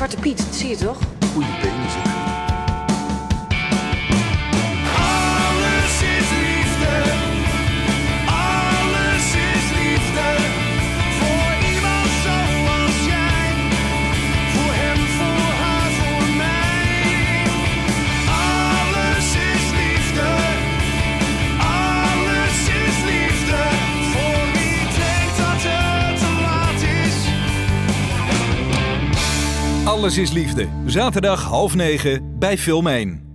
Zwarte Piet, dat zie je toch? Goeie benen zeg. Alles is liefde. Alles is liefde. Voor iemand zoals jij. Voor hem, voor haar, voor mij. Alles is liefde. Alles is liefde. Voor wie denkt dat het te laat is. Alles is liefde. Zaterdag 20:30 bij Film 1.